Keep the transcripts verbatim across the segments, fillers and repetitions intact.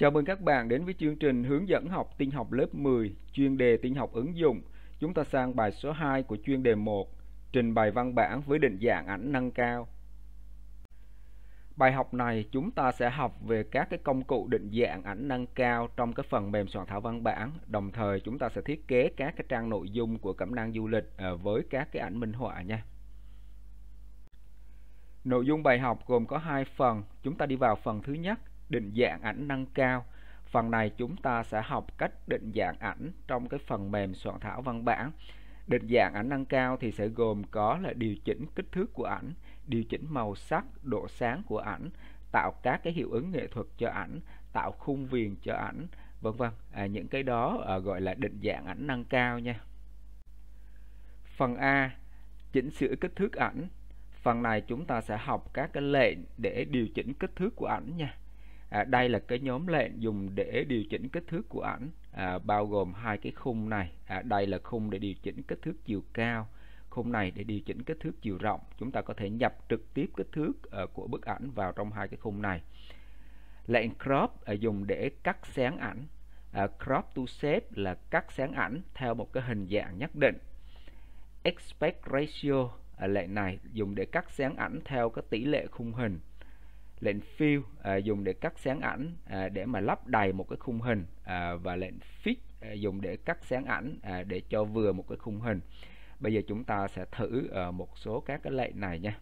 Chào mừng các bạn đến với chương trình hướng dẫn học tin học lớp mười, chuyên đề tin học ứng dụng. Chúng ta sang bài số hai của chuyên đề một, trình bày văn bản với định dạng ảnh nâng cao. Bài học này chúng ta sẽ học về các cái công cụ định dạng ảnh nâng cao trong cái phần mềm soạn thảo văn bản. Đồng thời chúng ta sẽ thiết kế các cái trang nội dung của cẩm nang du lịch với các cái ảnh minh họa nha. Nội dung bài học gồm có hai phần. Chúng ta đi vào phần thứ nhất, định dạng ảnh nâng cao. Phần này chúng ta sẽ học cách định dạng ảnh trong cái phần mềm soạn thảo văn bản. Định dạng ảnh nâng cao thì sẽ gồm có là điều chỉnh kích thước của ảnh, điều chỉnh màu sắc, độ sáng của ảnh, tạo các cái hiệu ứng nghệ thuật cho ảnh, tạo khung viền cho ảnh, vân vân. À, những cái đó à, gọi là định dạng ảnh nâng cao nha. Phần A, chỉnh sửa kích thước ảnh. Phần này chúng ta sẽ học các cái lệnh để điều chỉnh kích thước của ảnh nha. À, đây là cái nhóm lệnh dùng để điều chỉnh kích thước của ảnh, à, bao gồm hai cái khung này. À, đây là khung để điều chỉnh kích thước chiều cao, khung này để điều chỉnh kích thước chiều rộng. Chúng ta có thể nhập trực tiếp kích thước uh, của bức ảnh vào trong hai cái khung này. Lệnh crop uh, dùng để cắt xén ảnh. Uh, crop to shape là cắt xén ảnh theo một cái hình dạng nhất định. Aspect ratio uh, lệnh này dùng để cắt xén ảnh theo cái tỷ lệ khung hình. Lệnh fill à, dùng để cắt xén ảnh à, để mà lấp đầy một cái khung hình, à, và lệnh fit à, dùng để cắt xén ảnh à, để cho vừa một cái khung hình. Bây giờ chúng ta sẽ thử à, một số các cái lệnh này nha.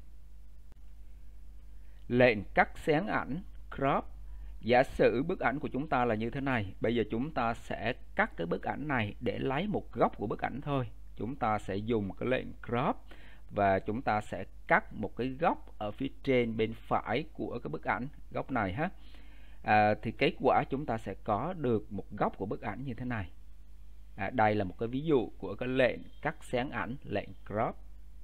Lệnh cắt xén ảnh crop. Giả sử bức ảnh của chúng ta là như thế này. Bây giờ chúng ta sẽ cắt cái bức ảnh này để lấy một góc của bức ảnh thôi. Chúng ta sẽ dùng cái lệnh crop và chúng ta sẽ cắt một cái góc ở phía trên bên phải của cái bức ảnh, góc này ha. À, thì kết quả chúng ta sẽ có được một góc của bức ảnh như thế này. À, đây là một cái ví dụ của cái lệnh cắt xén ảnh, lệnh crop.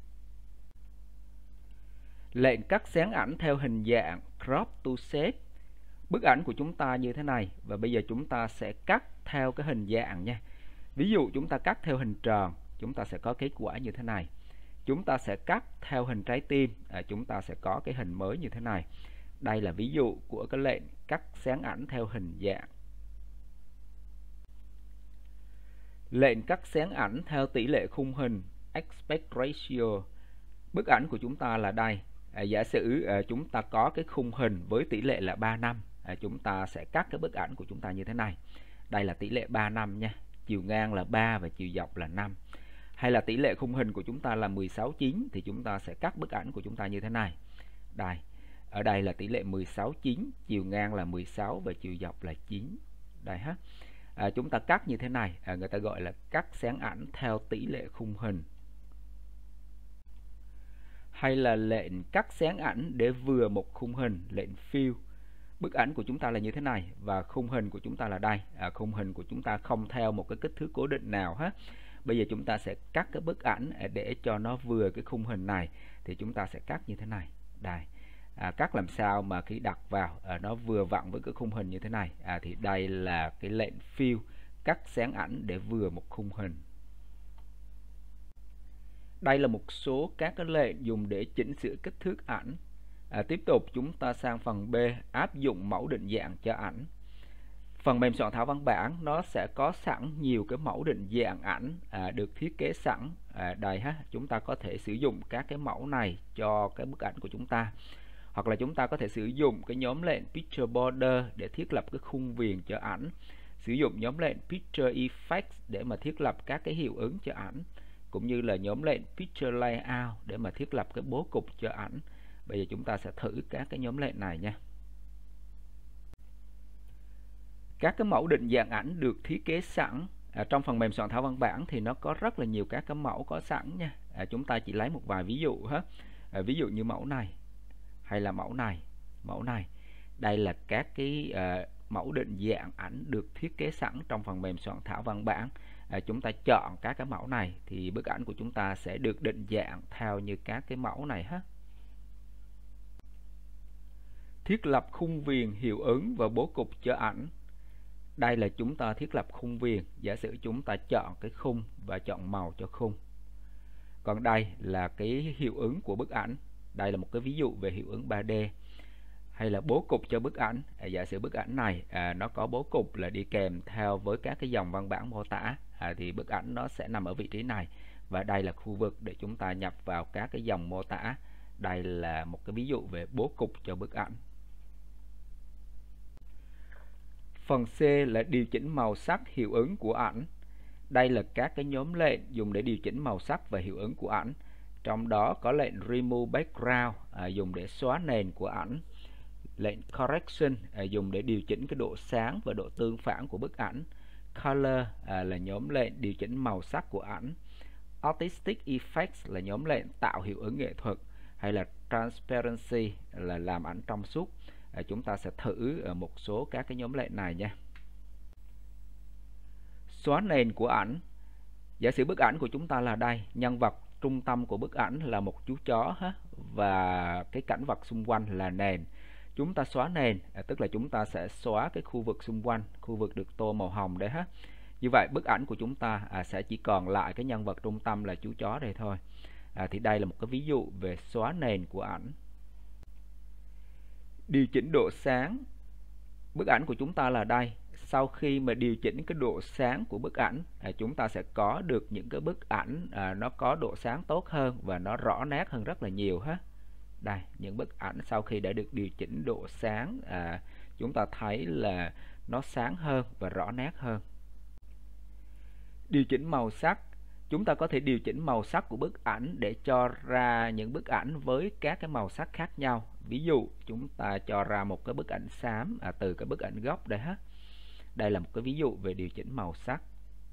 Lệnh cắt xén ảnh theo hình dạng crop to shape. Bức ảnh của chúng ta như thế này và bây giờ chúng ta sẽ cắt theo cái hình dạng nha. Ví dụ chúng ta cắt theo hình tròn, chúng ta sẽ có kết quả như thế này. Chúng ta sẽ cắt theo hình trái tim, à, chúng ta sẽ có cái hình mới như thế này. Đây là ví dụ của cái lệnh cắt xén ảnh theo hình dạng. Lệnh cắt xén ảnh theo tỷ lệ khung hình, aspect ratio. Bức ảnh của chúng ta là đây. À, giả sử à, chúng ta có cái khung hình với tỷ lệ là ba năm. À, chúng ta sẽ cắt cái bức ảnh của chúng ta như thế này. Đây là tỷ lệ ba năm nha. Chiều ngang là ba và chiều dọc là năm. Hay là tỷ lệ khung hình của chúng ta là mười sáu chín thì chúng ta sẽ cắt bức ảnh của chúng ta như thế này. Đây, ở đây là tỷ lệ mười sáu chín, chiều ngang là mười sáu và chiều dọc là chín. Đây ha. À, chúng ta cắt như thế này, à, người ta gọi là cắt xén ảnh theo tỷ lệ khung hình. Hay là lệnh cắt xén ảnh để vừa một khung hình, lệnh fill. Bức ảnh của chúng ta là như thế này và khung hình của chúng ta là đây. À, khung hình của chúng ta không theo một cái kích thước cố định nào hết. Bây giờ chúng ta sẽ cắt cái bức ảnh để cho nó vừa cái khung hình này thì chúng ta sẽ cắt như thế này. Đây, à, cắt làm sao mà khi đặt vào à, nó vừa vặn với cái khung hình như thế này. À, thì đây là cái lệnh fill, cắt xén ảnh để vừa một khung hình. Đây là một số các cái lệnh dùng để chỉnh sửa kích thước ảnh. À, tiếp tục chúng ta sang phần B, áp dụng mẫu định dạng cho ảnh. Phần mềm soạn thảo văn bản nó sẽ có sẵn nhiều cái mẫu định dạng ảnh à, được thiết kế sẵn. À, đây ha, chúng ta có thể sử dụng các cái mẫu này cho cái bức ảnh của chúng ta. Hoặc là chúng ta có thể sử dụng cái nhóm lệnh Picture Border để thiết lập cái khung viền cho ảnh. Sử dụng nhóm lệnh Picture Effects để mà thiết lập các cái hiệu ứng cho ảnh. Cũng như là nhóm lệnh Picture Layout để mà thiết lập cái bố cục cho ảnh. Bây giờ chúng ta sẽ thử các cái nhóm lệnh này nha. Các cái mẫu định dạng ảnh được thiết kế sẵn à, trong phần mềm soạn thảo văn bản thì nó có rất là nhiều các cái mẫu có sẵn nha. À, chúng ta chỉ lấy một vài ví dụ hết. À, ví dụ như mẫu này hay là mẫu này, mẫu này. Đây là các cái à, mẫu định dạng ảnh được thiết kế sẵn trong phần mềm soạn thảo văn bản. À, chúng ta chọn các cái mẫu này thì bức ảnh của chúng ta sẽ được định dạng theo như các cái mẫu này hết. Thiết lập khung viền, hiệu ứng và bố cục cho ảnh. Đây là chúng ta thiết lập khung viền. Giả sử chúng ta chọn cái khung và chọn màu cho khung. Còn đây là cái hiệu ứng của bức ảnh. Đây là một cái ví dụ về hiệu ứng ba D. hay là bố cục cho bức ảnh. À, giả sử bức ảnh này à, nó có bố cục là đi kèm theo với các cái dòng văn bản mô tả, à, thì bức ảnh nó sẽ nằm ở vị trí này, và đây là khu vực để chúng ta nhập vào các cái dòng mô tả. Đây là một cái ví dụ về bố cục cho bức ảnh. Phần C là điều chỉnh màu sắc hiệu ứng của ảnh. Đây là các cái nhóm lệnh dùng để điều chỉnh màu sắc và hiệu ứng của ảnh. Trong đó có lệnh Remove Background à, dùng để xóa nền của ảnh. Lệnh Correction à, dùng để điều chỉnh cái độ sáng và độ tương phản của bức ảnh. Color à, là nhóm lệnh điều chỉnh màu sắc của ảnh. Artistic Effects là nhóm lệnh tạo hiệu ứng nghệ thuật. Hay là Transparency là làm ảnh trong suốt. À, chúng ta sẽ thử ở một số các cái nhóm lệnh này nha. Xóa nền của ảnh. Giả sử bức ảnh của chúng ta là đây, nhân vật trung tâm của bức ảnh là một chú chó ha, và cái cảnh vật xung quanh là nền. Chúng ta xóa nền, à, tức là chúng ta sẽ xóa cái khu vực xung quanh, khu vực được tô màu hồng đấy ha. Như vậy bức ảnh của chúng ta à, sẽ chỉ còn lại cái nhân vật trung tâm là chú chó đây thôi. À, thì đây là một cái ví dụ về xóa nền của ảnh. Điều chỉnh độ sáng. Bức ảnh của chúng ta là đây. Sau khi mà điều chỉnh cái độ sáng của bức ảnh, à, chúng ta sẽ có được những cái bức ảnh à, nó có độ sáng tốt hơn và nó rõ nét hơn rất là nhiều ha. Đây, những bức ảnh sau khi đã được điều chỉnh độ sáng, à, chúng ta thấy là nó sáng hơn và rõ nét hơn. Điều chỉnh màu sắc. Chúng ta có thể điều chỉnh màu sắc của bức ảnh để cho ra những bức ảnh với các cái màu sắc khác nhau. Ví dụ chúng ta cho ra một cái bức ảnh xám à, từ cái bức ảnh gốc đây ha. Đây là một cái ví dụ về điều chỉnh màu sắc.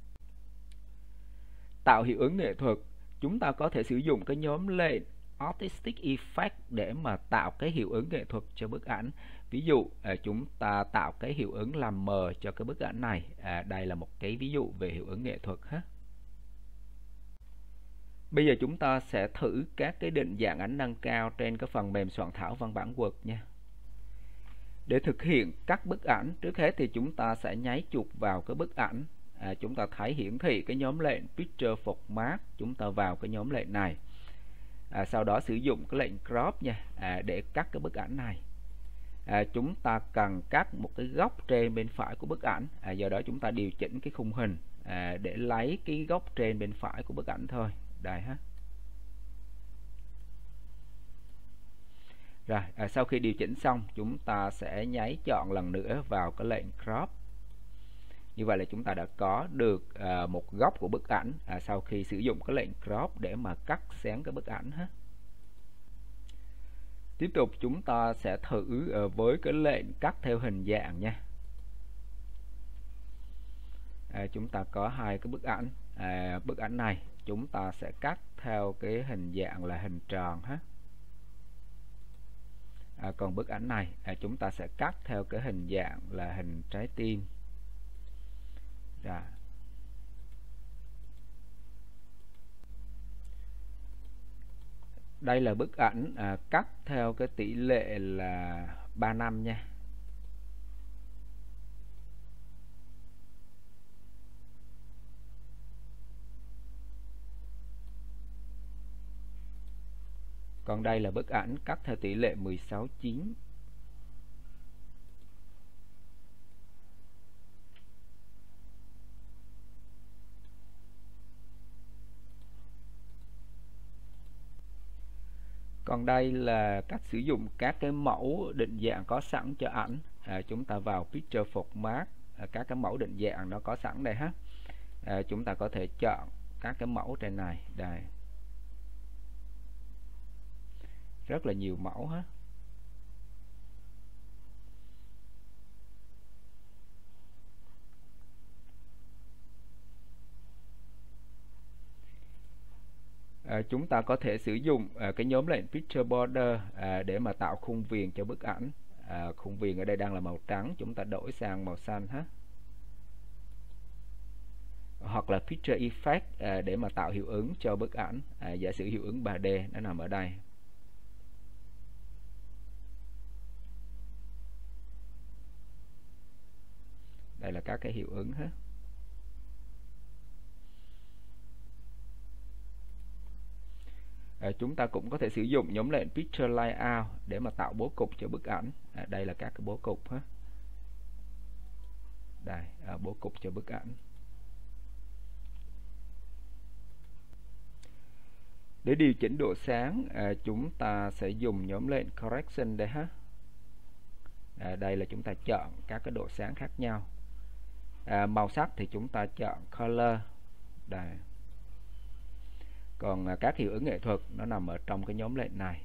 Tạo hiệu ứng nghệ thuật. Chúng ta có thể sử dụng cái nhóm lệnh Artistic Effect để mà tạo cái hiệu ứng nghệ thuật cho bức ảnh. Ví dụ à, chúng ta tạo cái hiệu ứng làm mờ cho cái bức ảnh này. À, đây là một cái ví dụ về hiệu ứng nghệ thuật ha. Bây giờ chúng ta sẽ thử các cái định dạng ảnh nâng cao trên cái phần mềm soạn thảo văn bản Word nha. Để thực hiện cắt bức ảnh, trước hết thì chúng ta sẽ nháy chuột vào cái bức ảnh. À, chúng ta thấy hiển thị cái nhóm lệnh Picture Format, chúng ta vào cái nhóm lệnh này. À, sau đó sử dụng cái lệnh Crop nha, à, để cắt cái bức ảnh này. À, chúng ta cần cắt một cái góc trên bên phải của bức ảnh, à, do đó chúng ta điều chỉnh cái khung hình à, để lấy cái góc trên bên phải của bức ảnh thôi. Đây ha. Rồi, à, sau khi điều chỉnh xong, chúng ta sẽ nháy chọn lần nữa vào cái lệnh Crop. Như vậy là chúng ta đã có được à, một góc của bức ảnh à, sau khi sử dụng cái lệnh Crop để mà cắt xén cái bức ảnh ha. Tiếp tục chúng ta sẽ thử à, với cái lệnh cắt theo hình dạng nha. À, chúng ta có hai cái bức ảnh. À, bức ảnh này chúng ta sẽ cắt theo cái hình dạng là hình tròn ha. À, còn bức ảnh này à, chúng ta sẽ cắt theo cái hình dạng là hình trái tim. Rồi. Đây là bức ảnh à, cắt theo cái tỷ lệ là ba năm nha. Còn đây là bức ảnh cắt theo tỷ lệ mười sáu chín. Còn đây là cách sử dụng các cái mẫu định dạng có sẵn cho ảnh. À, chúng ta vào Picture Format, à, các cái mẫu định dạng nó có sẵn đây ha. À, chúng ta có thể chọn các cái mẫu trên này. Đây. Rất là nhiều mẫu ha. À, chúng ta có thể sử dụng à, cái nhóm lệnh Picture Border à, để mà tạo khung viền cho bức ảnh. À, khung viền ở đây đang là màu trắng, chúng ta đổi sang màu xanh ha. Hoặc là Picture Effect à, để mà tạo hiệu ứng cho bức ảnh. À, giả sử hiệu ứng ba D nó nằm ở đây. Đây là các cái hiệu ứng hết. À, chúng ta cũng có thể sử dụng nhóm lệnh Picture Layout để mà tạo bố cục cho bức ảnh. À, đây là các cái bố cục ha. Đây, à, bố cục cho bức ảnh. Để điều chỉnh độ sáng, à, chúng ta sẽ dùng nhóm lệnh Correction đây ha. À, đây là chúng ta chọn các cái độ sáng khác nhau. À, màu sắc thì chúng ta chọn Color. Đây. Còn à, các hiệu ứng nghệ thuật nó nằm ở trong cái nhóm lệnh này.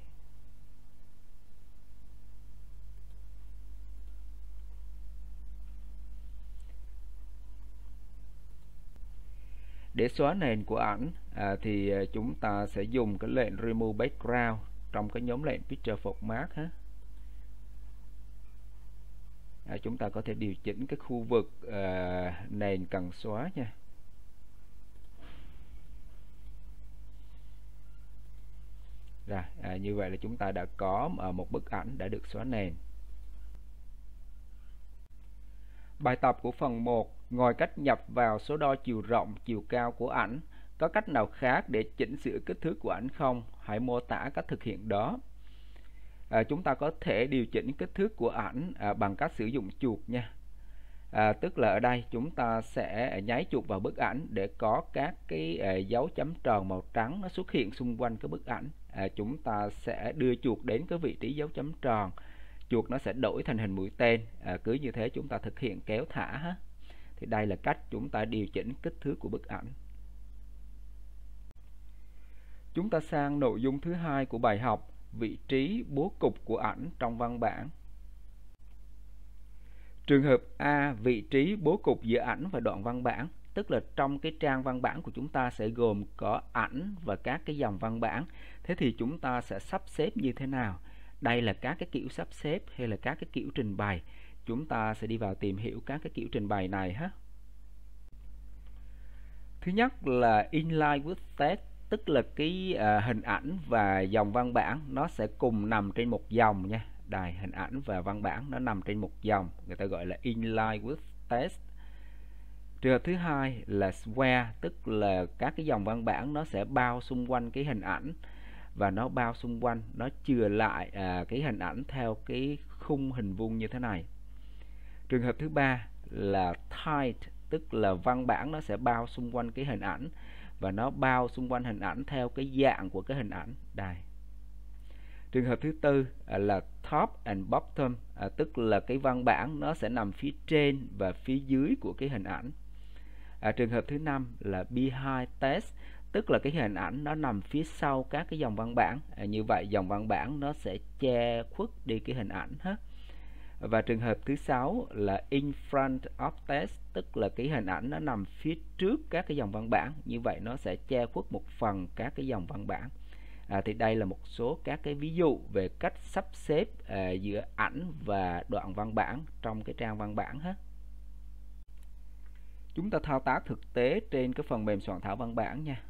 Để xóa nền của ảnh à, thì chúng ta sẽ dùng cái lệnh Remove Background trong cái nhóm lệnh Picture Format ha. À, chúng ta có thể điều chỉnh cái khu vực à, nền cần xóa nha. Rồi, à, như vậy là chúng ta đã có à, một bức ảnh đã được xóa nền. Bài tập của phần một, ngoài cách nhập vào số đo chiều rộng, chiều cao của ảnh, có cách nào khác để chỉnh sửa kích thước của ảnh không? Hãy mô tả cách thực hiện đó. À, chúng ta có thể điều chỉnh kích thước của ảnh à, bằng cách sử dụng chuột nha. À, tức là ở đây chúng ta sẽ nháy chuột vào bức ảnh để có các cái à, dấu chấm tròn màu trắng nó xuất hiện xung quanh cái bức ảnh. À, chúng ta sẽ đưa chuột đến cái vị trí dấu chấm tròn. Chuột nó sẽ đổi thành hình mũi tên. À, cứ như thế chúng ta thực hiện kéo thả ha. Thì đây là cách chúng ta điều chỉnh kích thước của bức ảnh. Chúng ta sang nội dung thứ hai của bài học, vị trí bố cục của ảnh trong văn bản. Trường hợp A, vị trí bố cục giữa ảnh và đoạn văn bản, tức là trong cái trang văn bản của chúng ta sẽ gồm có ảnh và các cái dòng văn bản. Thế thì chúng ta sẽ sắp xếp như thế nào? Đây là các cái kiểu sắp xếp hay là các cái kiểu trình bày. Chúng ta sẽ đi vào tìm hiểu các cái kiểu trình bày này ha. Thứ nhất là inline with text, tức là cái uh, hình ảnh và dòng văn bản nó sẽ cùng nằm trên một dòng nha. Đây, hình ảnh và văn bản nó nằm trên một dòng, người ta gọi là inline with text. Trường hợp thứ hai là square, tức là các cái dòng văn bản nó sẽ bao xung quanh cái hình ảnh và nó bao xung quanh, nó chừa lại à, cái hình ảnh theo cái khung hình vuông như thế này. Trường hợp thứ ba là tight, tức là văn bản nó sẽ bao xung quanh cái hình ảnh và nó bao xung quanh hình ảnh theo cái dạng của cái hình ảnh. Đây. Trường hợp thứ tư à, là top and bottom, à, tức là cái văn bản nó sẽ nằm phía trên và phía dưới của cái hình ảnh. À, trường hợp thứ năm là behind text, tức là cái hình ảnh nó nằm phía sau các cái dòng văn bản. À, như vậy dòng văn bản nó sẽ che khuất đi cái hình ảnh hết. Và trường hợp thứ sáu là in front of text, tức là cái hình ảnh nó nằm phía trước các cái dòng văn bản. Như vậy nó sẽ che khuất một phần các cái dòng văn bản. À, thì đây là một số các cái ví dụ về cách sắp xếp à, giữa ảnh và đoạn văn bản trong cái trang văn bản hết. Chúng ta thao tác thực tế trên cái phần mềm soạn thảo văn bản nha.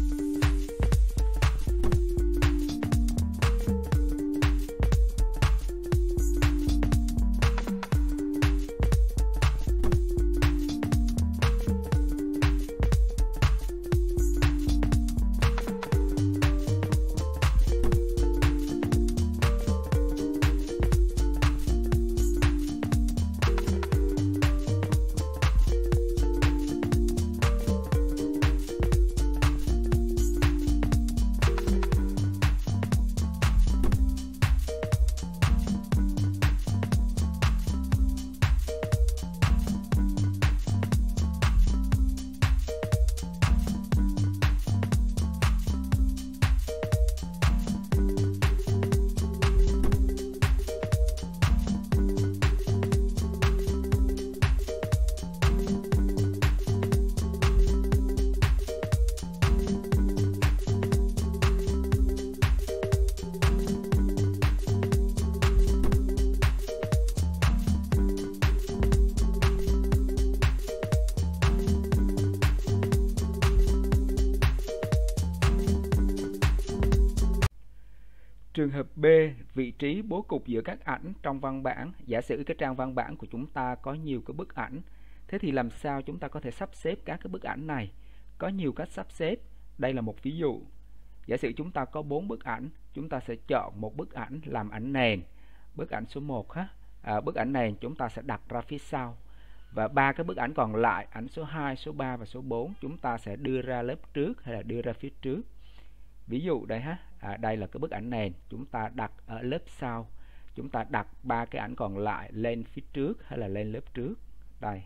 Trường hợp B, vị trí bố cục giữa các ảnh trong văn bản. Giả sử cái trang văn bản của chúng ta có nhiều cái bức ảnh. Thế thì làm sao chúng ta có thể sắp xếp các cái bức ảnh này? Có nhiều cách sắp xếp. Đây là một ví dụ. Giả sử chúng ta có bốn bức ảnh, chúng ta sẽ chọn một bức ảnh làm ảnh nền, bức ảnh số một ha. À, bức ảnh nền chúng ta sẽ đặt ra phía sau, và ba cái bức ảnh còn lại, ảnh số hai, số ba và số bốn, chúng ta sẽ đưa ra lớp trước hay là đưa ra phía trước. Ví dụ đây ha, à, đây là cái bức ảnh nền, chúng ta đặt ở lớp sau, chúng ta đặt ba cái ảnh còn lại lên phía trước hay là lên lớp trước. Đây.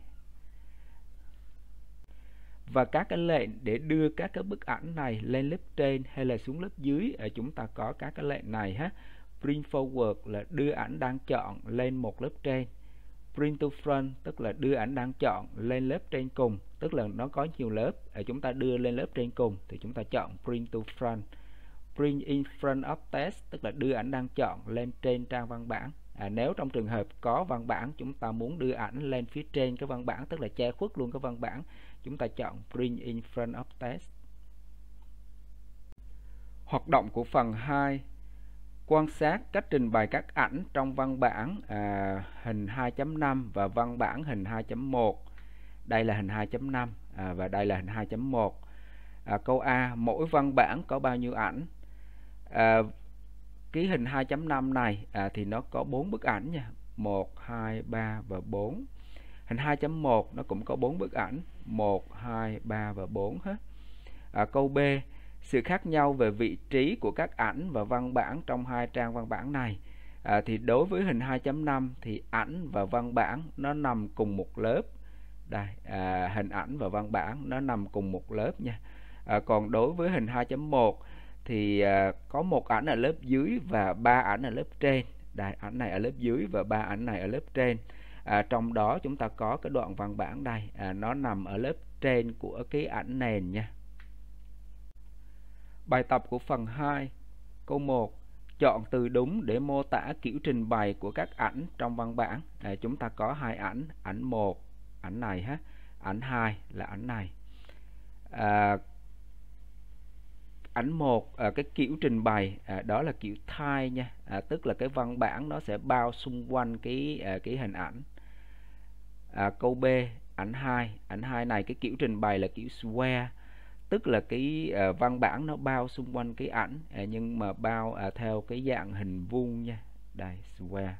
Và các cái lệnh để đưa các cái bức ảnh này lên lớp trên hay là xuống lớp dưới, ở chúng ta có các cái lệnh này ha. Bring forward là đưa ảnh đang chọn lên một lớp trên. Bring to front tức là đưa ảnh đang chọn lên lớp trên cùng, tức là nó có nhiều lớp, ở chúng ta đưa lên lớp trên cùng thì chúng ta chọn bring to front. Bring in front of text tức là đưa ảnh đang chọn lên trên trang văn bản. À, nếu trong trường hợp có văn bản, chúng ta muốn đưa ảnh lên phía trên cái văn bản, tức là che khuất luôn cái văn bản, chúng ta chọn bring in front of text. Hoạt động của phần hai: quan sát cách trình bày các ảnh trong văn bản à, hình hai chấm năm và văn bản hình hai chấm một. Đây là hình hai chấm năm à, và đây là hình hai chấm một. À, câu A: mỗi văn bản có bao nhiêu ảnh? À, cái hình hai chấm năm này à, thì nó có bốn bức ảnh nha, một, hai, ba và bốn. Hình hai chấm một nó cũng có bốn bức ảnh, một, hai, ba và bốn hết. À, câu B: sự khác nhau về vị trí của các ảnh và văn bản trong hai trang văn bản này. À, thì đối với hình hai chấm năm thì ảnh và văn bản nó nằm cùng một lớp. Đây, à, hình ảnh và văn bản nó nằm cùng một lớp nha. À, còn đối với hình hai chấm một thì à, có một ảnh ở lớp dưới và ba ảnh ở lớp trên. Đây, ảnh này ở lớp dưới và ba ảnh này ở lớp trên. À, trong đó chúng ta có cái đoạn văn bản đây, à, nó nằm ở lớp trên của cái ảnh nền nha. Bài tập của phần hai. Câu một: chọn từ đúng để mô tả kiểu trình bày của các ảnh trong văn bản. À, chúng ta có hai ảnh, ảnh một, ảnh này ha, ảnh hai là ảnh này. À, ảnh một, à, cái kiểu trình bày à, đó là kiểu tie nha, à, tức là cái văn bản nó sẽ bao xung quanh cái à, cái hình ảnh. À, câu B, ảnh hai, ảnh hai này cái kiểu trình bày là kiểu square, tức là cái uh, văn bản nó bao xung quanh cái ảnh uh, nhưng mà bao uh, theo cái dạng hình vuông nha. Đây, square.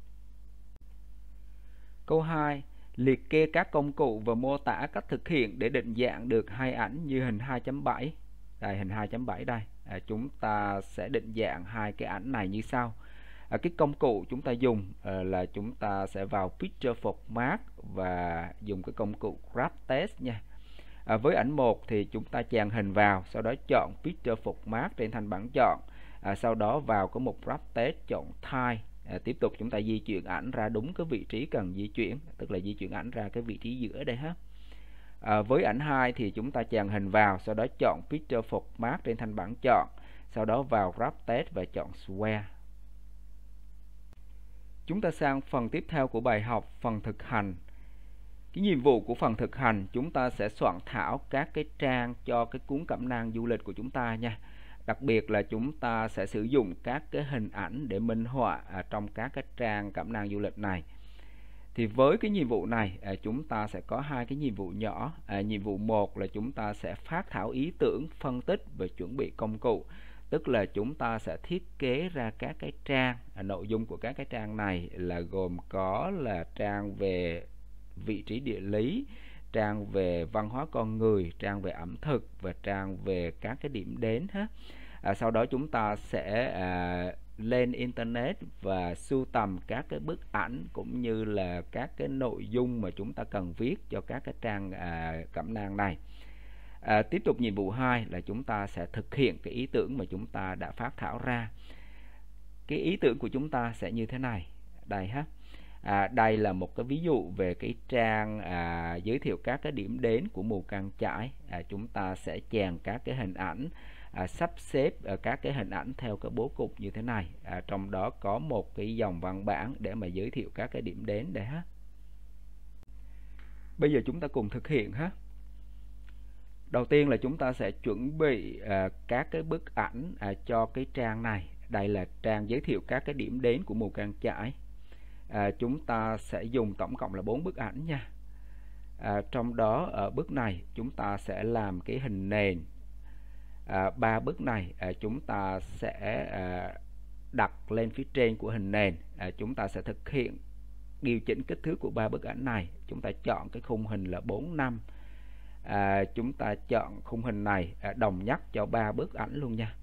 Câu hai: liệt kê các công cụ và mô tả cách thực hiện để định dạng được hai ảnh như hình hai chấm bảy. Đây, hình hai chấm bảy đây. Uh, chúng ta sẽ định dạng hai cái ảnh này như sau. Uh, cái công cụ chúng ta dùng uh, là chúng ta sẽ vào Picture Format và dùng cái công cụ Grab Text nha. À, với ảnh một thì chúng ta chèn hình vào, sau đó chọn Picture Format trên thanh bảng chọn, à, sau đó vào cái mục Wrap Text chọn Tie, à, tiếp tục chúng ta di chuyển ảnh ra đúng cái vị trí cần di chuyển, tức là di chuyển ảnh ra cái vị trí giữa đây ha. À, với ảnh hai thì chúng ta chèn hình vào, sau đó chọn Picture Format trên thanh bảng chọn, sau đó vào Wrap Text và chọn Square. Chúng ta sang phần tiếp theo của bài học, phần thực hành. Cái nhiệm vụ của phần thực hành, chúng ta sẽ soạn thảo các cái trang cho cái cuốn cẩm nang du lịch của chúng ta nha. Đặc biệt là chúng ta sẽ sử dụng các cái hình ảnh để minh họa à, trong các cái trang cẩm nang du lịch này. Thì với cái nhiệm vụ này à, chúng ta sẽ có hai cái nhiệm vụ nhỏ. À, nhiệm vụ một là chúng ta sẽ phát thảo ý tưởng, phân tích và chuẩn bị công cụ. Tức là chúng ta sẽ thiết kế ra các cái trang. À, nội dung của các cái trang này là gồm có là trang về vị trí địa lý, trang về văn hóa con người, trang về ẩm thực và trang về các cái điểm đến ha. À, sau đó chúng ta sẽ à, lên internet và sưu tầm các cái bức ảnh cũng như là các cái nội dung mà chúng ta cần viết cho các cái trang à, cẩm nang này. À, tiếp tục nhiệm vụ hai là chúng ta sẽ thực hiện cái ý tưởng mà chúng ta đã phát thảo ra. Cái ý tưởng của chúng ta sẽ như thế này. Đây ha. À, đây là một cái ví dụ về cái trang à, giới thiệu các cái điểm đến của Mù Cang Chải. À, chúng ta sẽ chèn các cái hình ảnh, à, sắp xếp à, các cái hình ảnh theo cái bố cục như thế này. À, trong đó có một cái dòng văn bản để mà giới thiệu các cái điểm đến đây ha. Bây giờ chúng ta cùng thực hiện ha. Đầu tiên là chúng ta sẽ chuẩn bị à, các cái bức ảnh à, cho cái trang này. Đây là trang giới thiệu các cái điểm đến của Mù Cang Chải. À, chúng ta sẽ dùng tổng cộng là bốn bức ảnh nha. À, trong đó ở bước này chúng ta sẽ làm cái hình nền. À, ba bước này à, chúng ta sẽ à, đặt lên phía trên của hình nền. À, chúng ta sẽ thực hiện điều chỉnh kích thước của ba bức ảnh này. Chúng ta chọn cái khung hình là bốn năm. À, chúng ta chọn khung hình này à, đồng nhất cho ba bức ảnh luôn nha.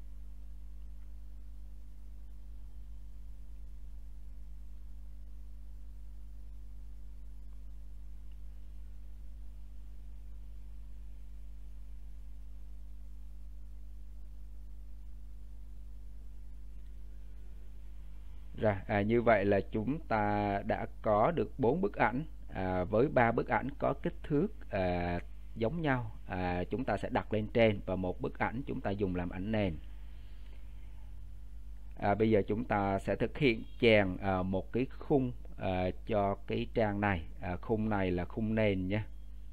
Rồi, à, như vậy là chúng ta đã có được bốn bức ảnh à, với ba bức ảnh có kích thước à, giống nhau. À, chúng ta sẽ đặt lên trên và một bức ảnh chúng ta dùng làm ảnh nền. À, bây giờ chúng ta sẽ thực hiện chèn à, một cái khung à, cho cái trang này. À, khung này là khung nền nha.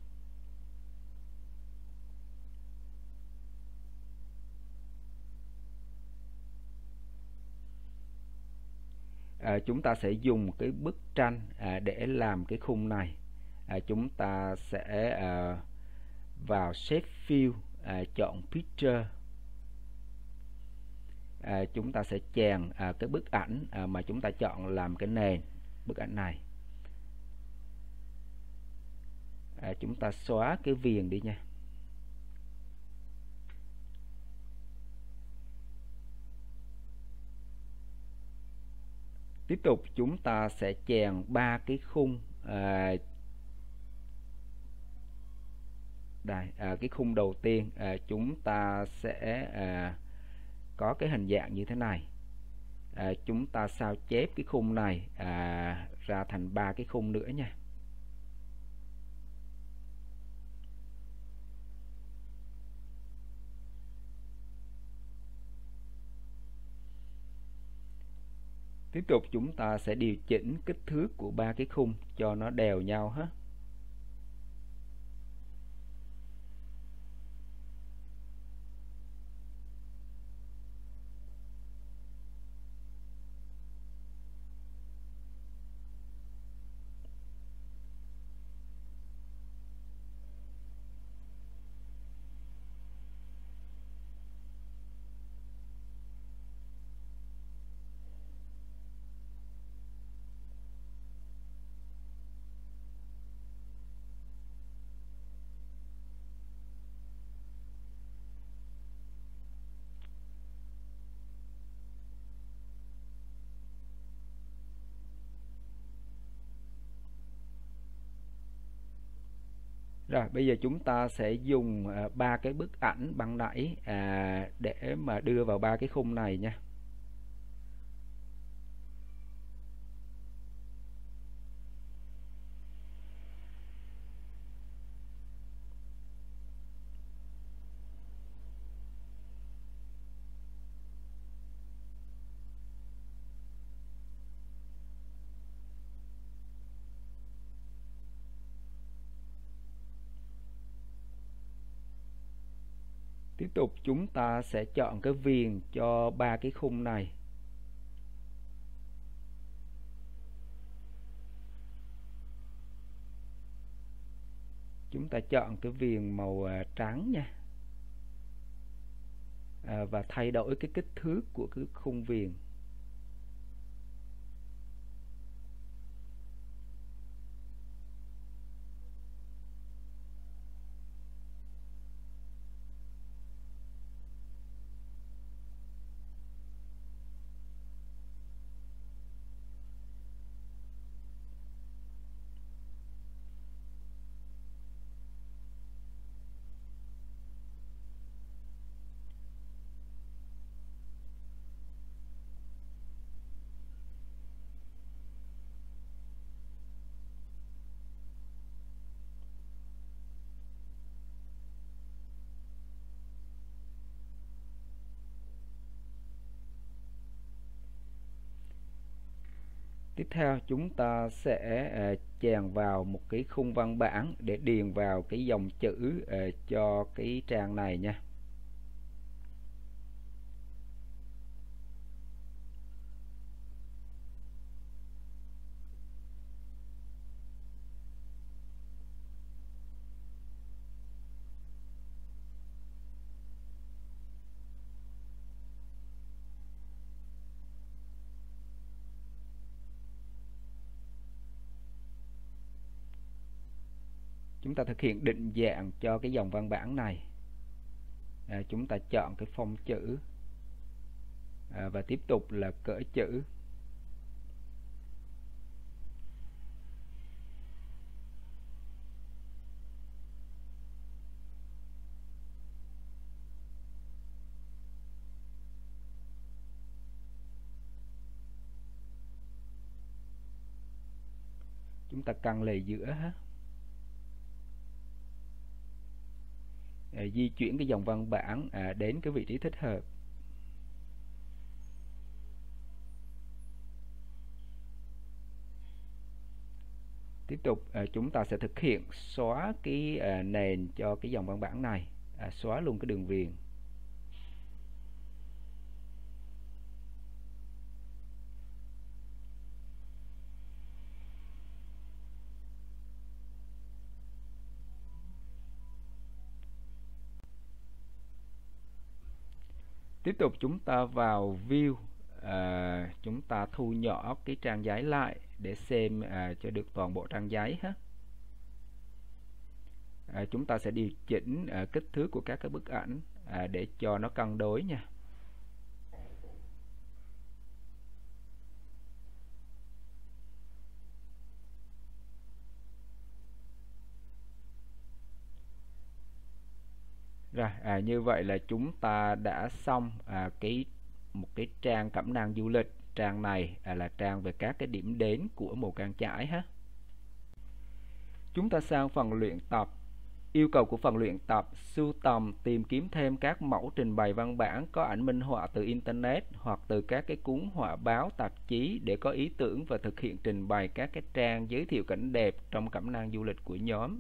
À, chúng ta sẽ dùng cái bức tranh à, để làm cái khung này. À, chúng ta sẽ à, vào Shape Fill, à, chọn Picture. À, chúng ta sẽ chèn à, cái bức ảnh à, mà chúng ta chọn làm cái nền bức ảnh này. À, chúng ta xóa cái viền đi nha. Tiếp tục chúng ta sẽ chèn ba cái khung à, đây, à, cái khung đầu tiên à, chúng ta sẽ à, có cái hình dạng như thế này. À, chúng ta sao chép cái khung này à, ra thành ba cái khung nữa nha. Tiếp tục chúng ta sẽ điều chỉnh kích thước của ba cái khung cho nó đều nhau hết. Rồi bây giờ chúng ta sẽ dùng à, ba cái bức ảnh ban nãy à, để mà đưa vào ba cái khung này nha. Tiếp tục chúng ta sẽ chọn cái viền cho ba cái khung này. Chúng ta chọn cái viền màu à, trắng nha. À, và thay đổi cái kích thước của cái khung viền. Tiếp theo chúng ta sẽ à, chèn vào một cái khung văn bản để điền vào cái dòng chữ à, cho cái trang này nha. Chúng ta thực hiện định dạng cho cái dòng văn bản này. À, chúng ta chọn cái phông chữ à, và tiếp tục là cỡ chữ. Chúng ta căng lề giữa ha. À, di chuyển cái dòng văn bản à, đến cái vị trí thích hợp. Tiếp tục à, chúng ta sẽ thực hiện xóa cái à, nền cho cái dòng văn bản này, à, xóa luôn cái đường viền. Tiếp tục chúng ta vào View, à, chúng ta thu nhỏ cái trang giấy lại để xem à, cho được toàn bộ trang giấy ha. À, chúng ta sẽ điều chỉnh à, kích thước của các cái bức ảnh à, để cho nó cân đối nha. Rồi, à, như vậy là chúng ta đã xong à, cái một cái trang cẩm nang du lịch. Trang này à, là trang về các cái điểm đến của Mù Cang Chải ha. Chúng ta sang phần luyện tập. Yêu cầu của phần luyện tập: sưu tầm, tìm kiếm thêm các mẫu trình bày văn bản có ảnh minh họa từ Internet hoặc từ các cái cuốn họa báo, tạp chí để có ý tưởng và thực hiện trình bày các cái trang giới thiệu cảnh đẹp trong cẩm nang du lịch của nhóm.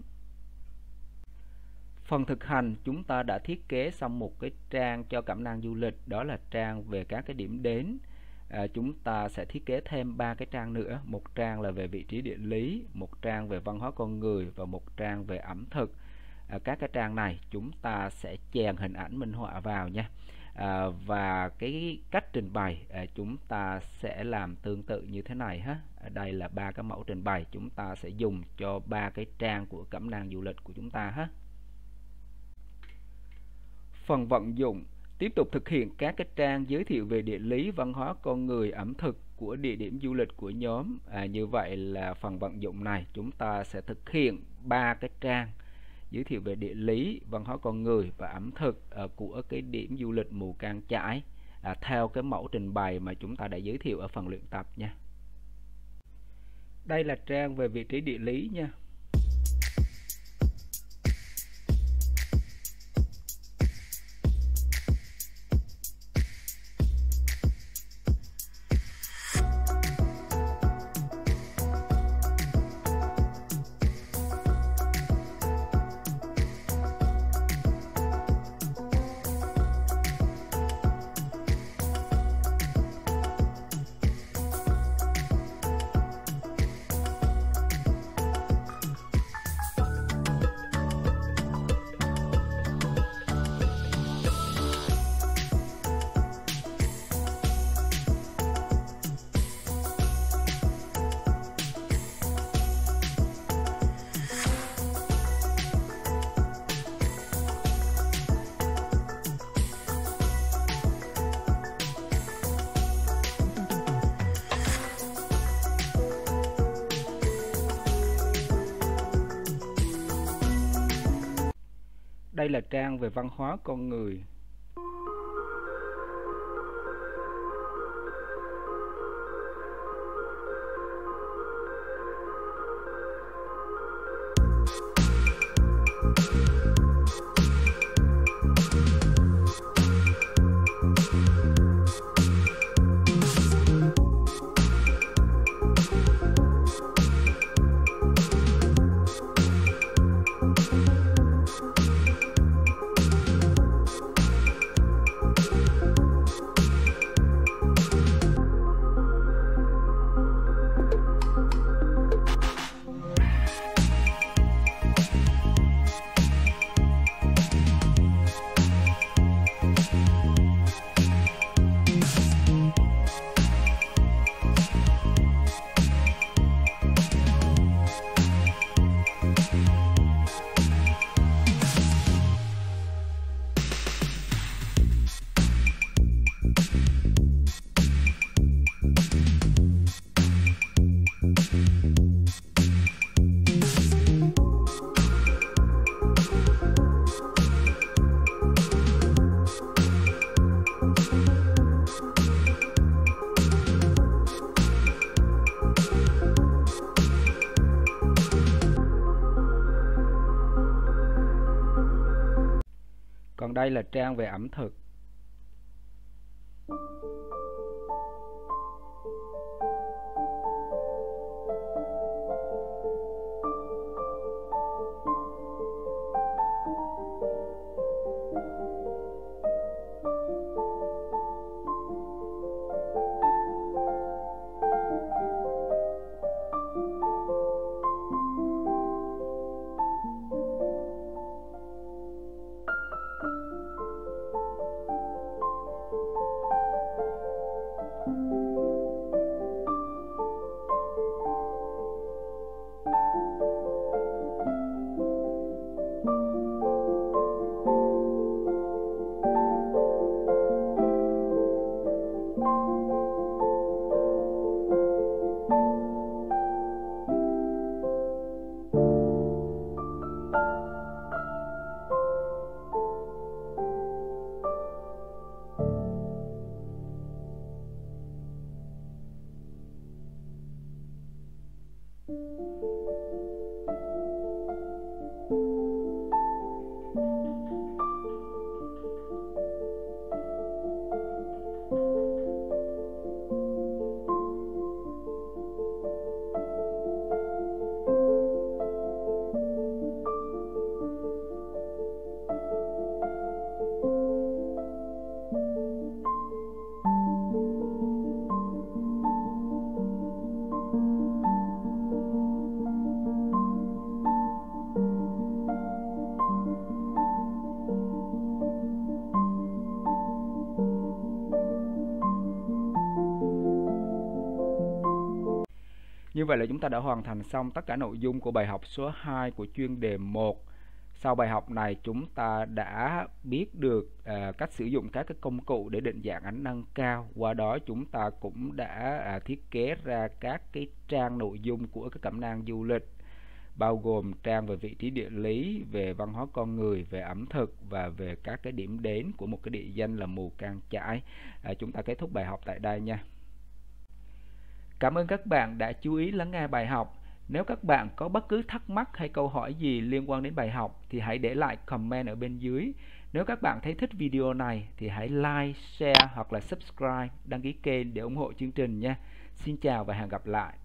Phần thực hành, chúng ta đã thiết kế xong một cái trang cho cẩm nang du lịch, đó là trang về các cái điểm đến. À, chúng ta sẽ thiết kế thêm ba cái trang nữa, một trang là về vị trí địa lý, một trang về văn hóa con người và một trang về ẩm thực. À, các cái trang này chúng ta sẽ chèn hình ảnh minh họa vào nha. À, và cái cách trình bày à, chúng ta sẽ làm tương tự như thế này ha. Ở đây là ba cái mẫu trình bày chúng ta sẽ dùng cho ba cái trang của cẩm nang du lịch của chúng ta ha. Phần vận dụng, tiếp tục thực hiện các cái trang giới thiệu về địa lý, văn hóa con người, ẩm thực của địa điểm du lịch của nhóm. À, như vậy là phần vận dụng này chúng ta sẽ thực hiện ba cái trang giới thiệu về địa lý, văn hóa con người và ẩm thực à, của cái điểm du lịch Mù Cang Chải à, theo cái mẫu trình bày mà chúng ta đã giới thiệu ở phần luyện tập nha. Đây là trang về vị trí địa lý nha. Đây là trang về văn hóa con người. còn đây là trang về ẩm thực. Như vậy là chúng ta đã hoàn thành xong tất cả nội dung của bài học số hai của chuyên đề một. Sau bài học này chúng ta đã biết được à, cách sử dụng các cái công cụ để định dạng ảnh nâng cao. Qua đó chúng ta cũng đã à, thiết kế ra các cái trang nội dung của cái cẩm nang du lịch, bao gồm trang về vị trí địa lý, về văn hóa con người, về ẩm thực và về các cái điểm đến của một cái địa danh là Mù Cang Chải. À, chúng ta kết thúc bài học tại đây nha. Cảm ơn các bạn đã chú ý lắng nghe bài học. Nếu các bạn có bất cứ thắc mắc hay câu hỏi gì liên quan đến bài học thì hãy để lại comment ở bên dưới. Nếu các bạn thấy thích video này thì hãy like, share hoặc là subscribe, đăng ký kênh để ủng hộ chương trình nha. Xin chào và hẹn gặp lại.